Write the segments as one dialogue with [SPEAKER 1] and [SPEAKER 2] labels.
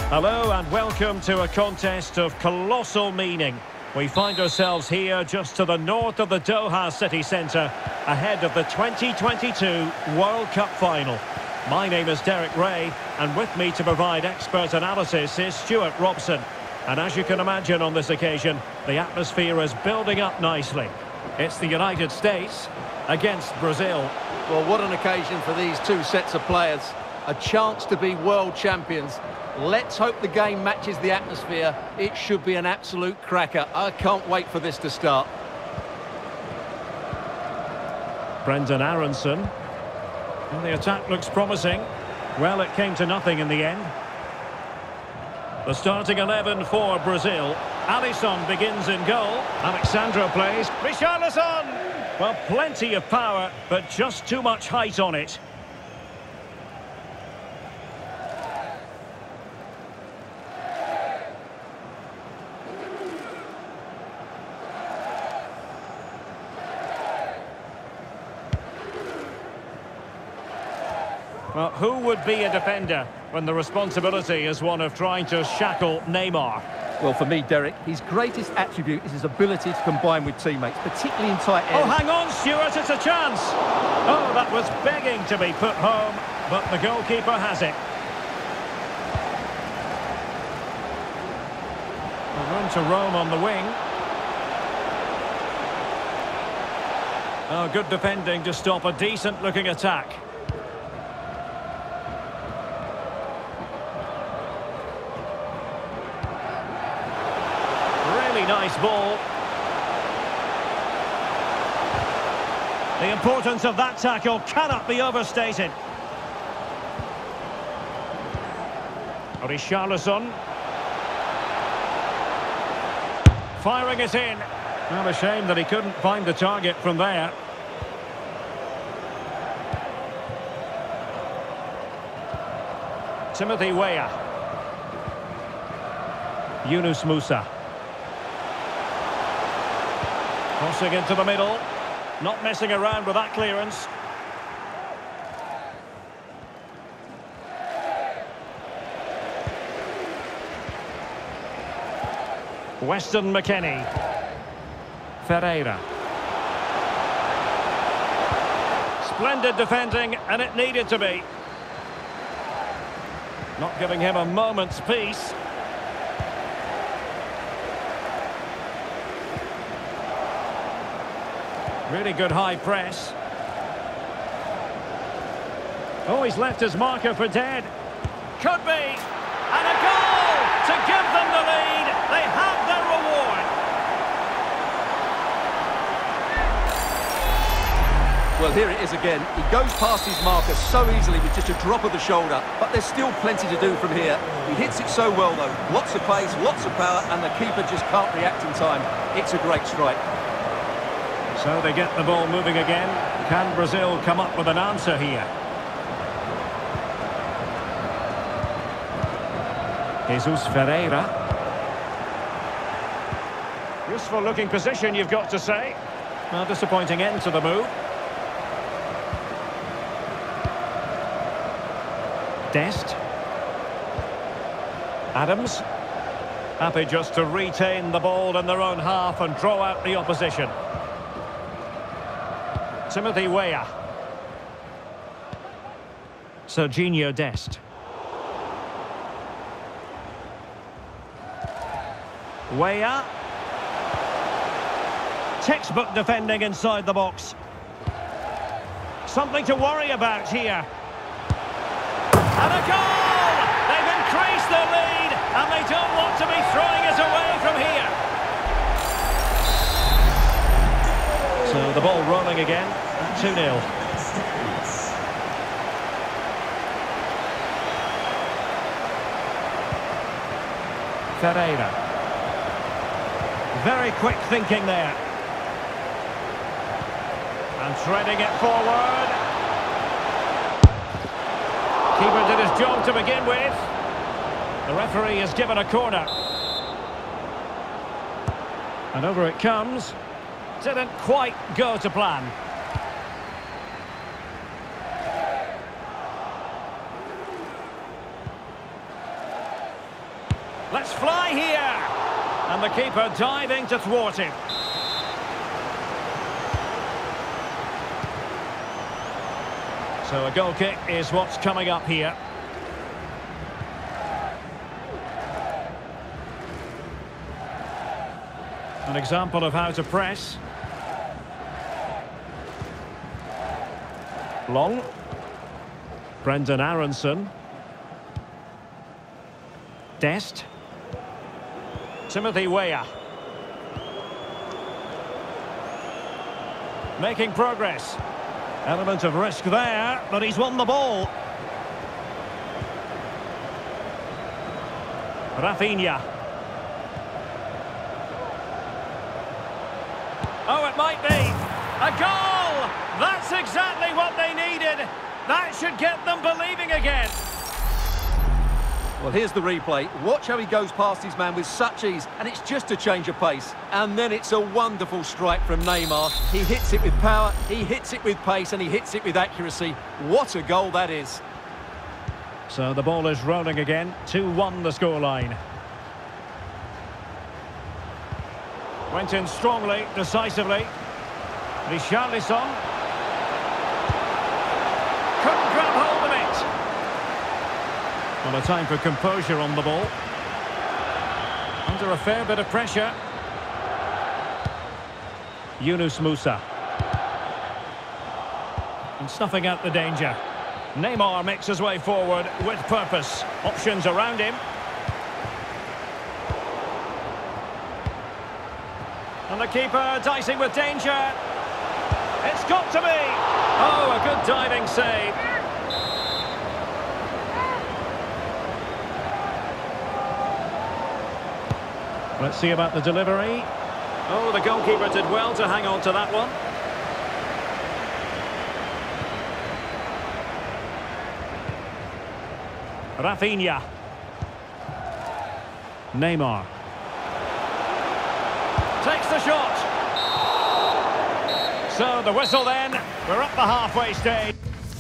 [SPEAKER 1] Hello and welcome to a contest of colossal meaning. We find ourselves here just to the north of the Doha city centre, ahead of the 2022 World Cup final. My name is Derek Ray, and with me to provide expert analysis is Stuart Robson. And as you can imagine on this occasion, the atmosphere is building up nicely. It's the United States against Brazil.
[SPEAKER 2] Well, what an occasion for these two sets of players. A chance to be world champions. Let's hope the game matches the atmosphere. It should be an absolute cracker. I can't wait for this to start.
[SPEAKER 1] Brendan Aronson. Well, the attack looks promising. Well, it came to nothing in the end. The starting 11 for Brazil. Alisson begins in goal. Alexandro plays. Richarlison! Well, plenty of power, but just too much height on it. Well, who would be a defender when the responsibility is one of trying to shackle Neymar?
[SPEAKER 2] Well, for me, Derek, his greatest attribute is his ability to combine with teammates, particularly in tight areas.
[SPEAKER 1] Oh, hang on, Stuart, it's a chance! Oh, that was begging to be put home, but the goalkeeper has it. Room to roam on the wing. Oh, good defending to stop a decent-looking attack. Nice ball. The importance of that tackle cannot be overstated. Richarlison. Firing it in. Well, a shame that he couldn't find the target from there. Timothy Weah. Yunus Musa. Crossing into the middle, not messing around with that clearance. Weston McKennie. Ferreira. Splendid defending, and it needed to be. Not giving him a moment's peace. Really good high press. Oh, he's left his marker for dead. Could be. And a goal to give them the lead. They have their reward.
[SPEAKER 2] Well, here it is again. He goes past his marker so easily with just a drop of the shoulder, but there's still plenty to do from here. He hits it so well, though. Lots of pace, lots of power, and the keeper just can't react in time. It's a great strike.
[SPEAKER 1] So they get the ball moving again. Can Brazil come up with an answer here? Jesus Ferreira. Useful looking position, you've got to say. Well, disappointing end to the move. Dest. Adams. Happy just to retain the ball in their own half and draw out the opposition. Timothy Weah. Serginho Dest. Weah. Textbook defending inside the box. Something to worry about here. And a goal! They've increased their lead, and they don't want to be throwing it away from here. So the ball rolling again at 2-0. Ferreira. Very quick thinking there. And threading it forward. Keeper did his job to begin with. The referee has given a corner. And over it comes. Didn't quite go to plan. Let's fly here! And the keeper diving to thwart him. So a goal kick is what's coming up here. An example of how to press. Long. Brendan Aronson. Dest. Timothy Weah. Making progress. Element of risk there, but he's won the ball. Rafinha. Oh, it might be. A goal! That's exactly what they needed. That should get them believing again.
[SPEAKER 2] Well, here's the replay. Watch how he goes past his man with such ease, and it's just a change of pace. And then it's a wonderful strike from Neymar. He hits it with power, he hits it with pace, and he hits it with accuracy. What a goal that is.
[SPEAKER 1] So the ball is rolling again. 2-1 the scoreline. Went in strongly, decisively. Richarlison. Couldn't grab hold of it. Well, a time for composure on the ball. Under a fair bit of pressure. Yunus Musa. And snuffing out the danger. Neymar makes his way forward with purpose. Options around him. And the keeper dicing with danger. It's got to be. Oh, a good diving save. Let's see about the delivery. Oh, the goalkeeper did well to hang on to that one. Rafinha. Neymar. Takes the shot. So the whistle then. We're up the halfway stage.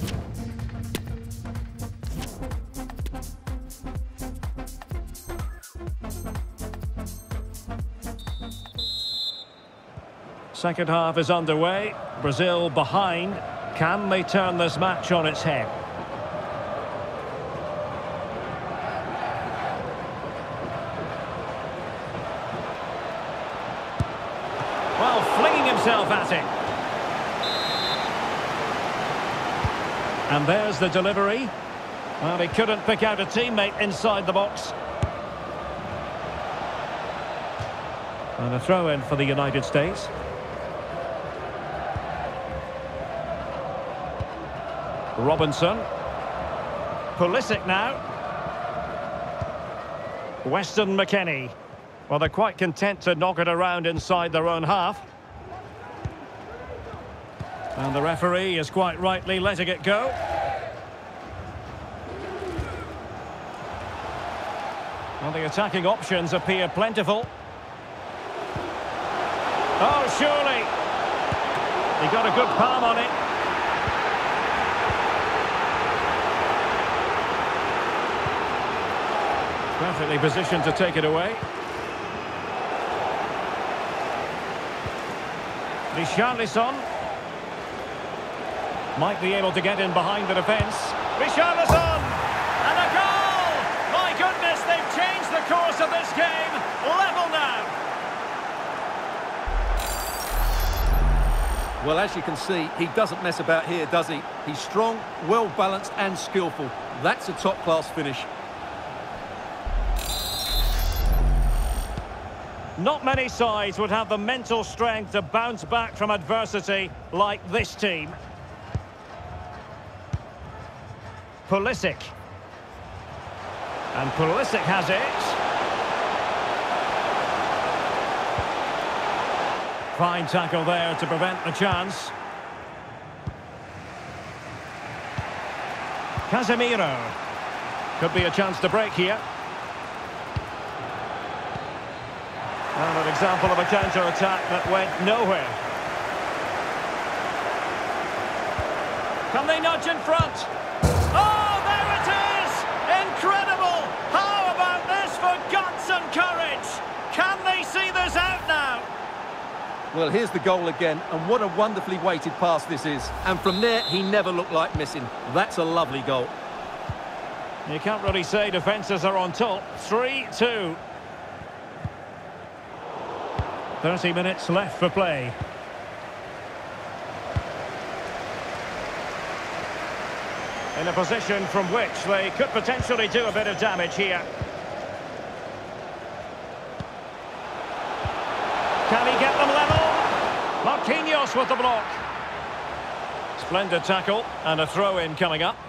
[SPEAKER 1] Second half is underway. Brazil behind. Can they turn this match on its head? Well, flinging himself at it. And there's the delivery. Well, he couldn't pick out a teammate inside the box. And a throw-in for the United States. Robinson. Pulisic now. Weston McKennie. Well, they're quite content to knock it around inside their own half. And the referee is quite rightly letting it go. Well, the attacking options appear plentiful. Oh, surely. He got a good palm on it. Perfectly positioned to take it away. Richarlison. Might be able to get in behind the defence. Richarlison! And a goal! My goodness, they've changed the course of this game. Level now.
[SPEAKER 2] Well, as you can see, he doesn't mess about here, does he? He's strong, well-balanced and skillful. That's a top-class finish.
[SPEAKER 1] Not many sides would have the mental strength to bounce back from adversity like this team. Pulisic. And Pulisic has it. Fine tackle there to prevent the chance. Casemiro. Could be a chance to break here. And an example of a counter-attack that went nowhere. Can they nudge in front? Oh, there it is! Incredible! How about this for God's
[SPEAKER 2] Well, here's the goal again, and what a wonderfully weighted pass this is. And from there, he never looked like missing. That's a lovely goal.
[SPEAKER 1] You can't really say defences are on top. 3-2. 30 minutes left for play. In a position from which they could potentially do a bit of damage here. Can he get them level? Marquinhos with the block. Splendid tackle and a throw-in coming up.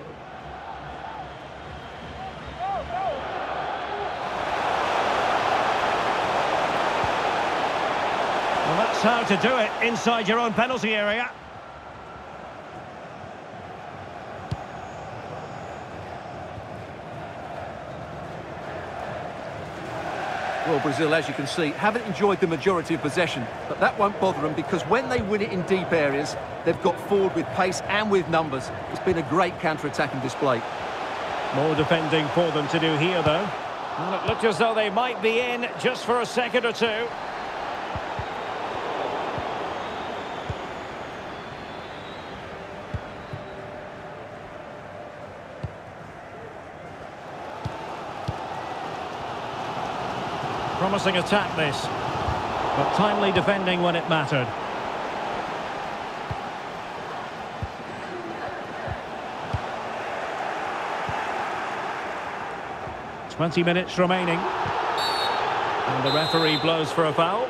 [SPEAKER 1] Well, that's how to do it inside your own penalty area.
[SPEAKER 2] Well, Brazil, as you can see, haven't enjoyed the majority of possession, but that won't bother them because when they win it in deep areas, they've got forward with pace and with numbers. It's been a great counter-attacking display.
[SPEAKER 1] More defending for them to do here, though. Well, it looked as though they might be in just for a second or two. Promising attack this, but timely defending when it mattered. "20 minutes remaining, and the referee blows for a foul.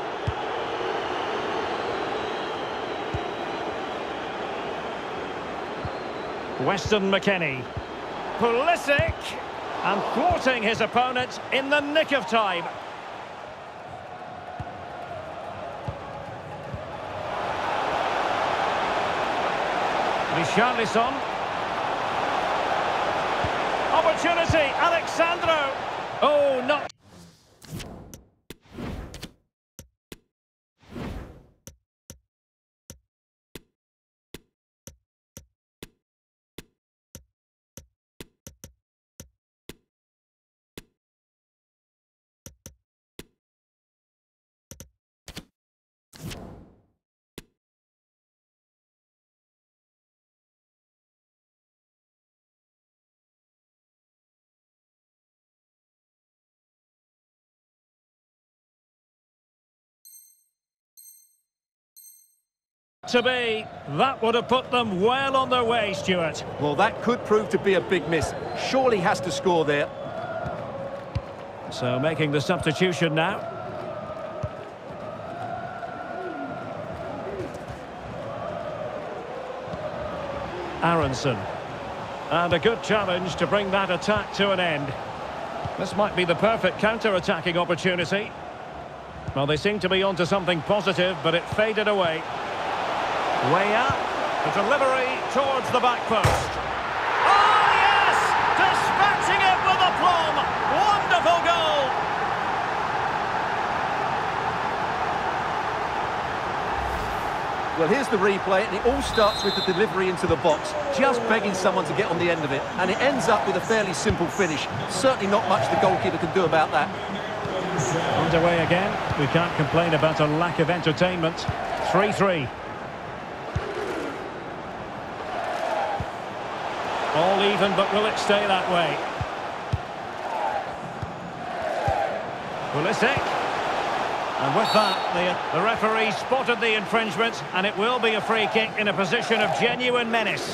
[SPEAKER 1] Weston McKennie, Pulisic, and thwarting his opponent in the nick of time. Richarlison. Opportunity, Alexandro. Oh, not... to be. That would have put them well on their way, Stuart.
[SPEAKER 2] Well, that could prove to be a big miss. Surely has to score there.
[SPEAKER 1] So making the substitution now. Aronson. And a good challenge to bring that attack to an end. This might be the perfect counter-attacking opportunity. Well, they seem to be onto something positive, but it faded away. Way up, the delivery towards the back post. Oh, yes! Dispatching it with aplomb! Wonderful goal!
[SPEAKER 2] Well, here's the replay, and it all starts with the delivery into the box, just begging someone to get on the end of it, and it ends up with a fairly simple finish. Certainly not much the goalkeeper can do about that.
[SPEAKER 1] Underway again. We can't complain about a lack of entertainment. 3-3. All even, but will it stay that way? Pulisic. And with that, the referee spotted the infringement, and it will be a free kick in a position of genuine menace.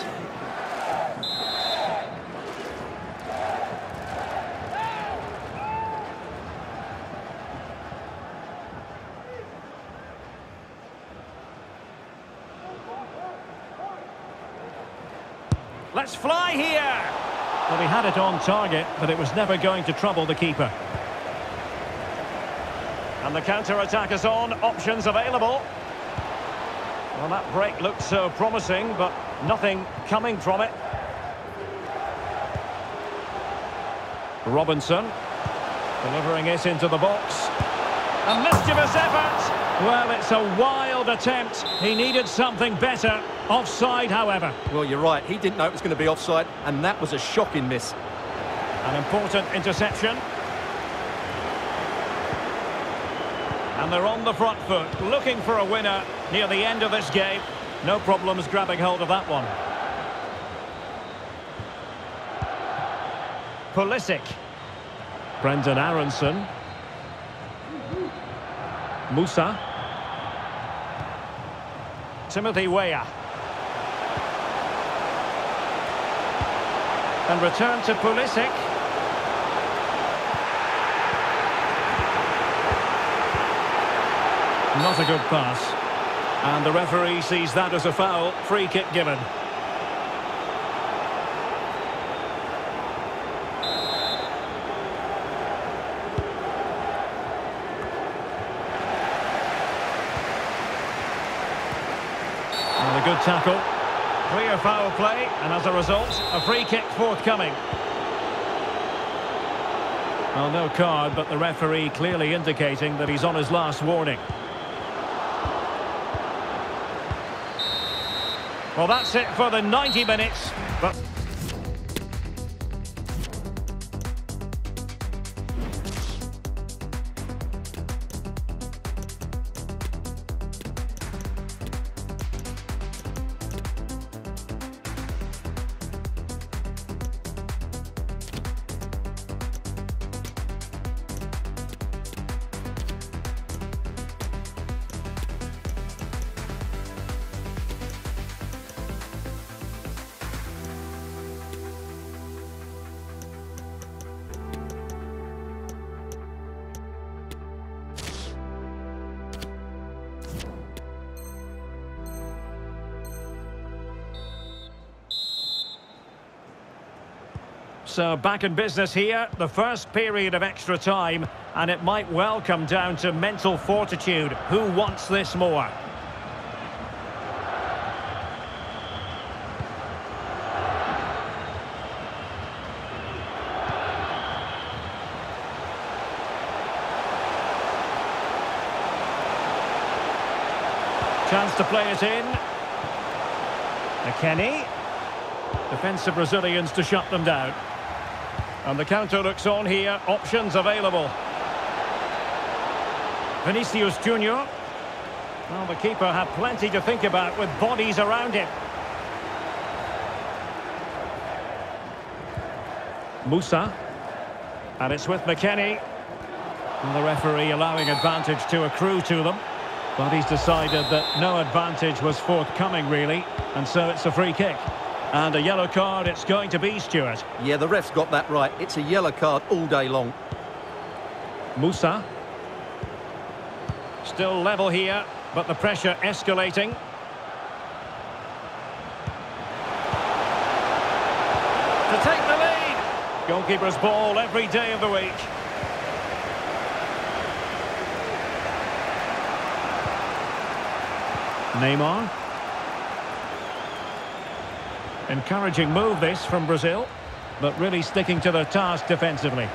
[SPEAKER 1] Let's fly here! Well, he had it on target, but it was never going to trouble the keeper. And the counter-attack is on, options available. Well, that break looked so promising, but nothing coming from it. Robinson, delivering it into the box. A mischievous effort! Well, it's a wild attempt. He needed something better. Offside, however.
[SPEAKER 2] Well, you're right. He didn't know it was going to be offside, and that was a shocking miss.
[SPEAKER 1] An important interception. And they're on the front foot, looking for a winner near the end of this game. No problems grabbing hold of that one. Pulisic. Brendan Aronson. Musa. Timothy Weah. And return to Pulisic. Not a good pass. And the referee sees that as a foul. Free kick given. And a good tackle. Clear foul play, and as a result, a free kick forthcoming. Well, no card, but the referee clearly indicating that he's on his last warning. Well, that's it for the 90 minutes. But so back in business here, the first period of extra time, and it might well come down to mental fortitude. Who wants this more? Chance to play it in. McKennie. Defensive Brazilians to shut them down. And the counter looks on here. Options available. Vinicius Junior. Well, the keeper had plenty to think about with bodies around him. Musa. And it's with McKennie. And the referee allowing advantage to accrue to them. But he's decided that no advantage was forthcoming, really. And so it's a free kick. And a yellow card it's going to be, Stuart.
[SPEAKER 2] Yeah, the ref's got that right. It's a yellow card all day long.
[SPEAKER 1] Musa. Still level here, but the pressure escalating. To take the lead. Goalkeeper's ball every day of the week. Neymar. Encouraging move this from Brazil, but really sticking to their task defensively.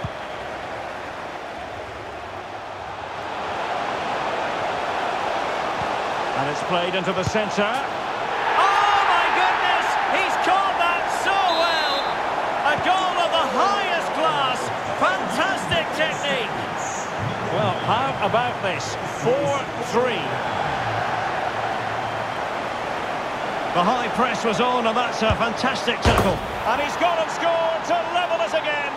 [SPEAKER 1] And it's played into the centre. Oh my goodness! He's caught that so well! A goal of the highest class! Fantastic technique! Well, how about this? 4-3. The high press was on, and that's a fantastic tackle. And he's gone and scored to level us again.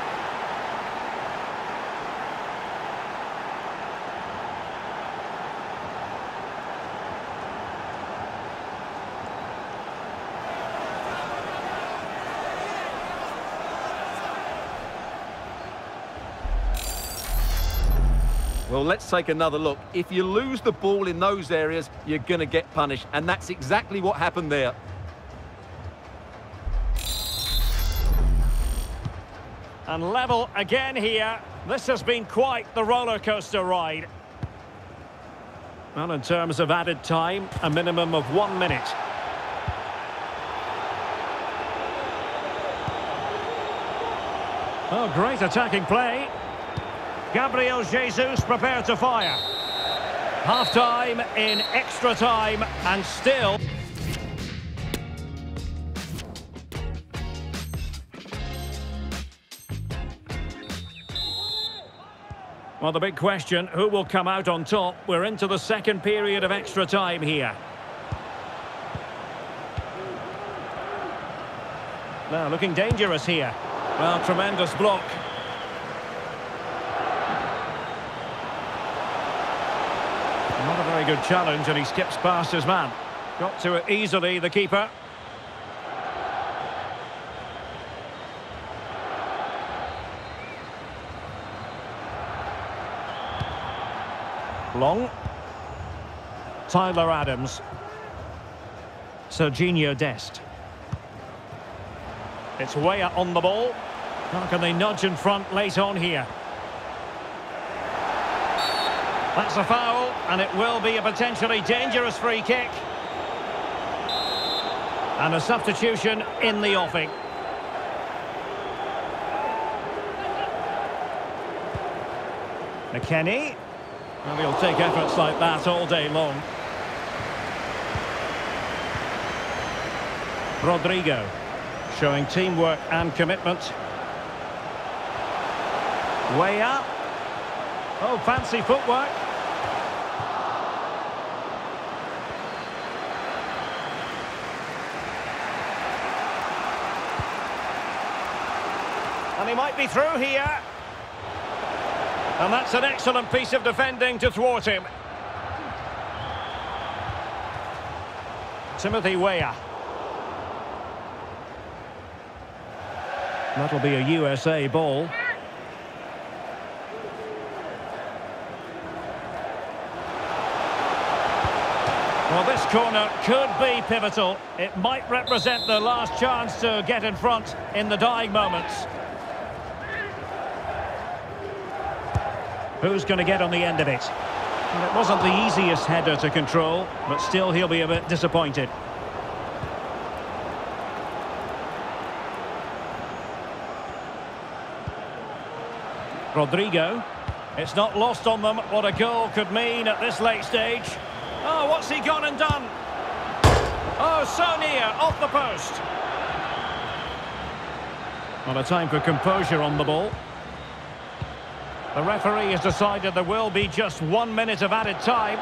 [SPEAKER 2] Well, let's take another look. If you lose the ball in those areas, you're going to get punished. And that's exactly what happened there.
[SPEAKER 1] And level again here. This has been quite the roller coaster ride. Well, in terms of added time, a minimum of 1 minute. Oh, great attacking play. Gabriel Jesus prepared to fire. Half-time in extra time, and still... Well, the big question, who will come out on top? We're into the second period of extra time here. Now, looking dangerous here. Well, tremendous block. Not a very good challenge, and he skips past his man. Got to it easily, the keeper. Long. Tyler Adams. Serginho Dest. It's Weah on the ball. How can they nudge in front late on here? That's a foul, and it will be a potentially dangerous free kick. And a substitution in the offing. McKennie. And he'll take efforts like that all day long. Rodrigo. Showing teamwork and commitment. Weah. Oh, fancy footwork. And he might be through here. And that's an excellent piece of defending to thwart him. Timothy Weah. That'll be a USA ball. Well, this corner could be pivotal. It might represent the last chance to get in front in the dying moments. Who's going to get on the end of it? Well, it wasn't the easiest header to control, but still he'll be a bit disappointed. Rodrigo. It's not lost on them what a goal could mean at this late stage. Oh, what's he gone and done? Oh, so near, off the post. Well, a time for composure on the ball. The referee has decided there will be just 1 minute of added time.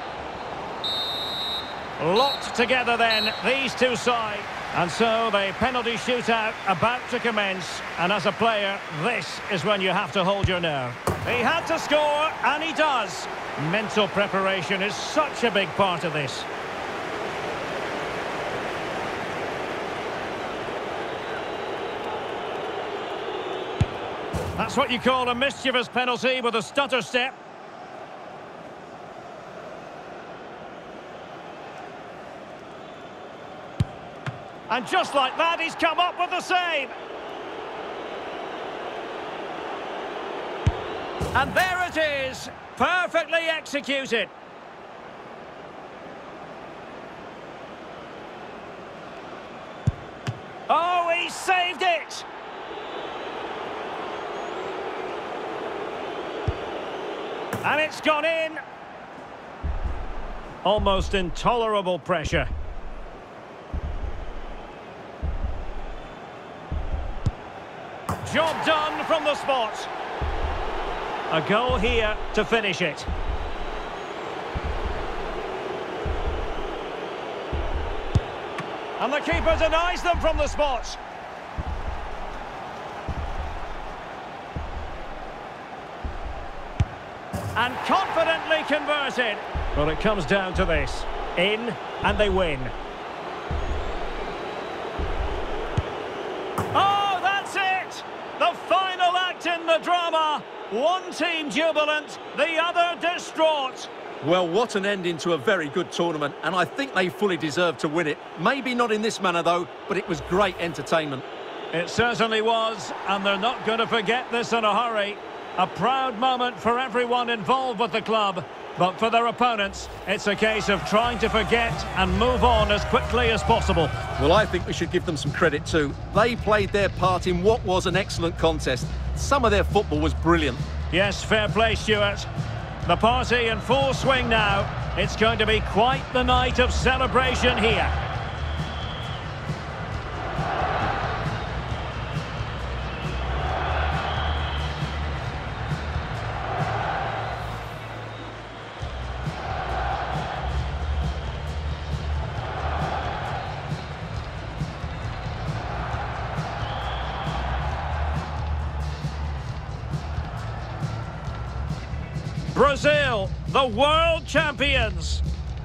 [SPEAKER 1] Locked together then, these two sides. And so the penalty shootout about to commence. And as a player, this is when you have to hold your nerve. He had to score, and he does. Mental preparation is such a big part of this. That's what you call a mischievous penalty with a stutter step. And just like that, he's come up with the save. And there it is, perfectly executed. Oh, he saved it! And it's gone in. Almost intolerable pressure. Job done from the spot. A goal here to finish it. And the keeper denies them from the spot. And confidently converted. Well, it comes down to this. In, and they win. Oh, that's it! The final act in the drama. One team jubilant, the other distraught.
[SPEAKER 2] Well, what an ending to a very good tournament, and I think they fully deserve to win it. Maybe not in this manner, though, but it was great entertainment.
[SPEAKER 1] It certainly was, and they're not going to forget this in a hurry. A proud moment for everyone involved with the club, but for their opponents, it's a case of trying to forget and move on as quickly as possible.
[SPEAKER 2] Well, I think we should give them some credit too. They played their part in what was an excellent contest. Some of their football was brilliant.
[SPEAKER 1] Yes, fair play, Stuart. The party in full swing now. It's going to be quite the night of celebration here. Brazil, the world champions.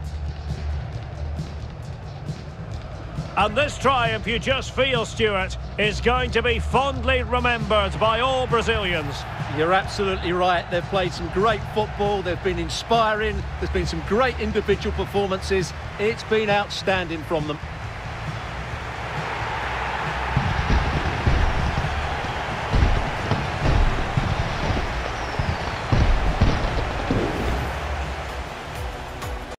[SPEAKER 1] And this triumph, you just feel, Stuart, is going to be fondly remembered by all Brazilians.
[SPEAKER 2] You're absolutely right. They've played some great football. They've been inspiring. There's been some great individual performances. It's been outstanding from them.